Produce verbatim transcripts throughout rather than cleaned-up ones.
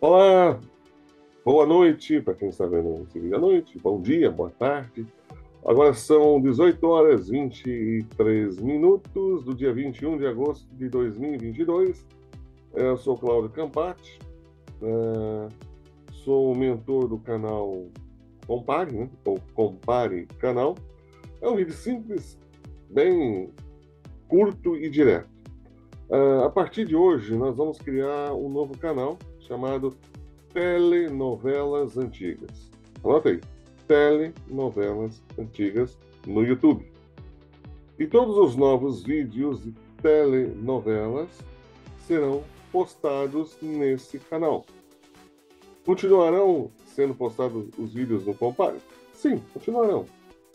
Olá, boa noite para quem está vendo esse vídeo à noite, bom dia, boa tarde. Agora são dezoito horas e vinte e três minutos do dia vinte e um de agosto de dois mil e vinte e dois. Eu sou Cláudio Campati, eh, sou o mentor do canal Compare, né? Ou Compare Canal. É um vídeo simples, bem curto e direto. Ah, a partir de hoje, nós vamos criar um novo canal chamado Telenovelas Antigas. Anota aí, Telenovelas Antigas no YouTube. E todos os novos vídeos de telenovelas serão postados nesse canal. Continuarão sendo postados os vídeos no Compare? Sim, continuarão.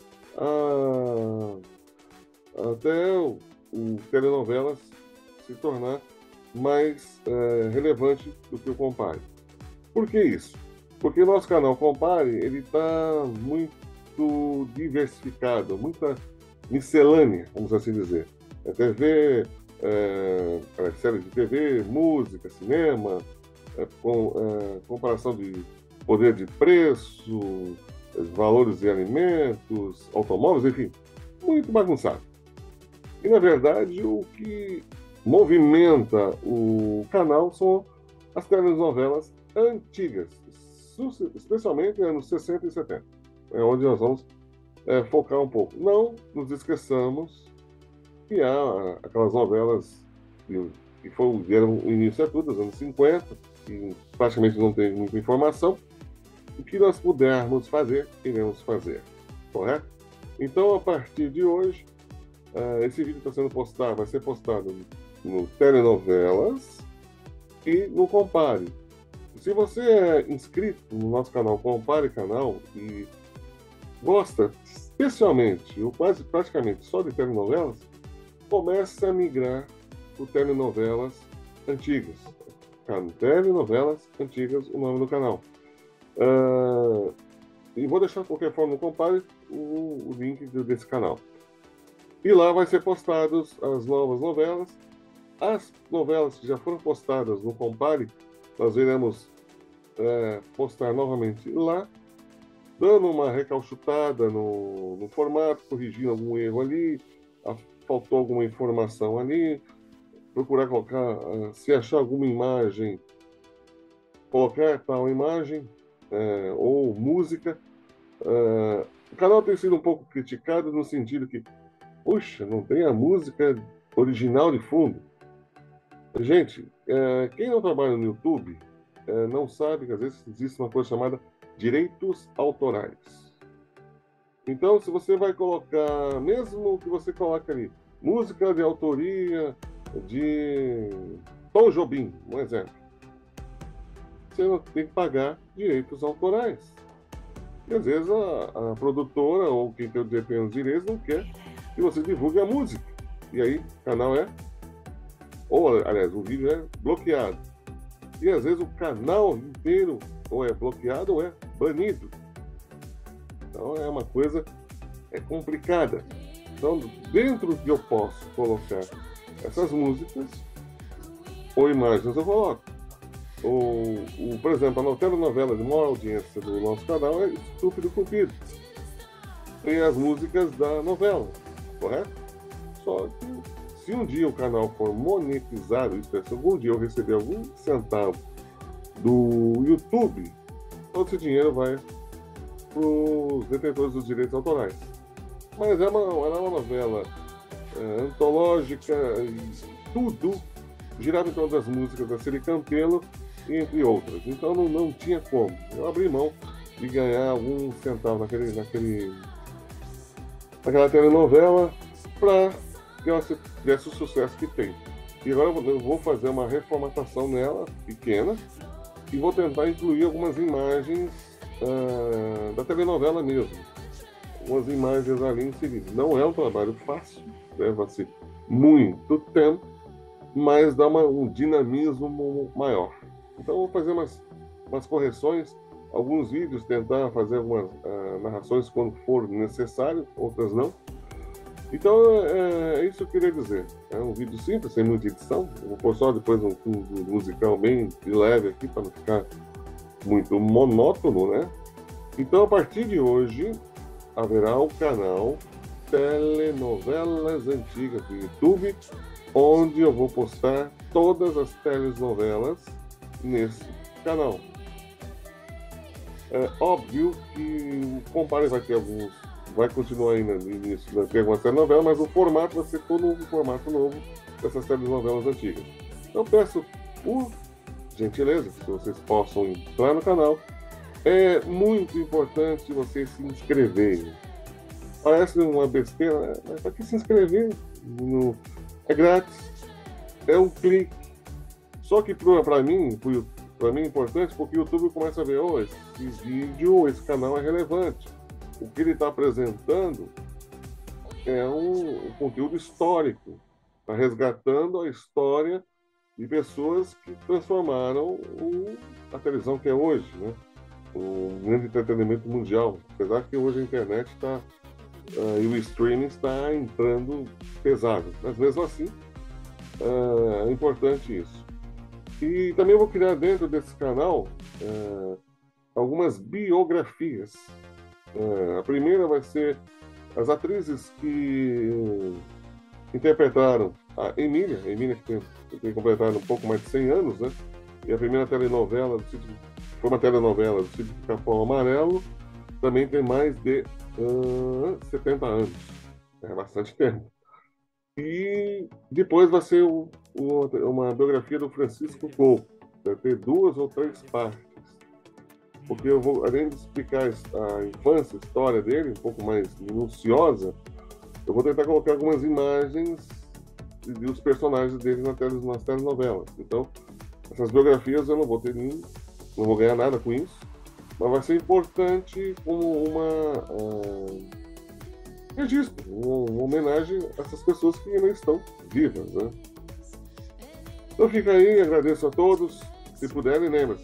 Ah, até o, o telenovelas se tornar mais é, relevante do que o Compare. Por que isso? Porque o nosso canal Compare, ele está muito diversificado, muita miscelânea, vamos assim dizer. É T V, é, é, série de T V, música, cinema, é, com, é, comparação de poder de preço, valores de alimentos, automóveis, enfim, muito bagunçado. E, na verdade, o que movimenta o canal são as telenovelas antigas, especialmente anos sessenta e setenta. É onde nós vamos é, focar um pouco. Não nos esqueçamos que há aquelas novelas que, que foram, deram o início a tudo, dos anos cinquenta, que praticamente não tem muita informação. O que nós pudermos fazer, iremos fazer, correto? Então, a partir de hoje, uh, esse vídeo está sendo postado, vai ser postado no Telenovelas e no Compare. Se você é inscrito no nosso canal Compare Canal e gosta especialmente, ou quase praticamente só de telenovelas, comece a migrar para telenovelas antigas. Telenovelas antigas, o nome do canal. Uh, e vou deixar de qualquer forma no Compare o, o link desse canal. E lá vai ser postados as novas novelas. As novelas que já foram postadas no Compare, nós iremos é, postar novamente lá, dando uma recalchutada no, no formato, corrigindo algum erro ali, a, faltou alguma informação ali, procurar colocar, se achar alguma imagem, colocar tal imagem, é, ou música. É, o canal tem sido um pouco criticado no sentido que, puxa, não tem a música original de fundo. Gente, é, quem não trabalha no YouTube é, não sabe que às vezes existe uma coisa chamada direitos autorais. Então, se você vai colocar, mesmo que você coloque ali, música de autoria de Tom Jobim, um exemplo, você não tem que pagar direitos autorais. E às vezes a, a produtora ou quem tem os direitos não quer que você divulgue a música. E aí o canal é, ou aliás, o vídeo é bloqueado. E às vezes o canal inteiro ou é bloqueado ou é banido. Então é uma coisa é complicada. Então, dentro que eu posso colocar essas músicas ou imagens, eu coloco. O, o, por exemplo, a telenovela de maior audiência do nosso canal é Estúpido Cupido. Tem as músicas da novela, correto? Só que se um dia o canal for monetizado, isso é, se algum dia eu receber algum centavo do YouTube, todo esse dinheiro vai para os detentores dos direitos autorais. Mas é uma, é uma novela é, antológica e tudo girava em torno das músicas da Celi Campelo, entre outras. Então não, não tinha como. Eu abri mão de ganhar algum centavo naquele, naquele, naquela telenovela para que ela tivesse o sucesso que tem. E agora eu vou fazer uma reformatação nela, pequena, e vou tentar incluir algumas imagens uh, da telenovela mesmo. Algumas imagens ali inseridas. Não é um trabalho fácil, leva-se muito tempo, mas dá uma, um dinamismo maior. Então, vou fazer umas, umas correções, alguns vídeos, tentar fazer algumas uh, narrações quando for necessário, outras não. Então, é, é isso que eu queria dizer. É um vídeo simples, sem muita edição. Eu vou pôr só depois um fundo musical bem de leve aqui, para não ficar muito monótono, né? Então, a partir de hoje, haverá o canal Telenovelas Antigas do YouTube, onde eu vou postar todas as telenovelas nesse canal. É óbvio que o Compare vai ter alguns, vai continuar ainda no início, vai ter algumas telenovelas, mas o formato vai ser todo um formato novo dessas telenovelas antigas. Então peço, por gentileza, que vocês possam entrar no canal. É muito importante vocês se inscreverem. Parece uma besteira, mas para que se inscrever? No... É grátis, é um clique. Só que para mim, para mim é importante porque o YouTube começa a ver, oh, esse vídeo, esse canal é relevante. O que ele está apresentando é um, um conteúdo histórico, está resgatando a história de pessoas que transformaram o, a televisão que é hoje, né? O grande entretenimento mundial. Apesar que hoje a internet está uh, e o streaming está entrando pesado, mas mesmo assim uh, é importante isso. E também vou criar dentro desse canal uh, algumas biografias. Uh, a primeira vai ser as atrizes que interpretaram a Emília, a Emília que tem, que tem completado um pouco mais de cem anos, né? E a primeira telenovela do sítio, foi uma telenovela do Sítio do Capão Amarelo, também tem mais de uh, setenta anos. É bastante tempo. E depois vai ser o, o, uma biografia do Francisco Coco. Vai ter duas ou três partes. Porque eu vou, além de explicar a infância, a história dele, um pouco mais minuciosa, eu vou tentar colocar algumas imagens dos personagens dele nas, tele, nas telenovelas. Então, essas biografias eu não vou ter nenhum, não vou ganhar nada com isso, mas vai ser importante como uma uh, registro, uma, uma homenagem a essas pessoas que ainda estão vivas, né? Então fica aí, agradeço a todos. Se puderem, lembre-se,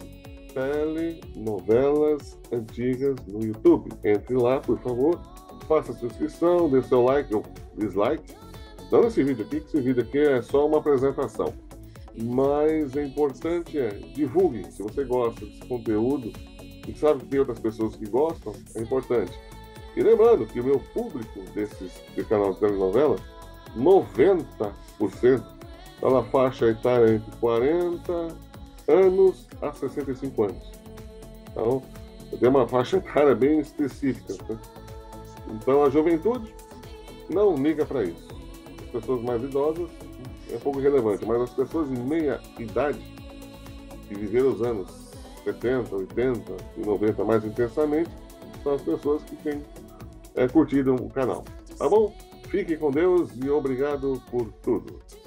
telenovelas antigas no YouTube. Entre lá, por favor, faça a sua inscrição, dê seu like ou dislike. Não nesse vídeo aqui, que esse vídeo aqui é só uma apresentação. Mas é importante é, divulgue, se você gosta desse conteúdo e sabe que tem outras pessoas que gostam, é importante. E lembrando que o meu público desses, desse canal de telenovela, noventa por cento está na faixa etária entre quarenta anos a sessenta e cinco anos. Então, tem uma faixa etária bem específica. Né? Então, a juventude não liga para isso. As pessoas mais idosas é um pouco relevante, mas as pessoas em meia idade, que viveram os anos setenta, oitenta e noventa mais intensamente, são as pessoas que têm é, curtido o canal. Tá bom? Fique com Deus e obrigado por tudo.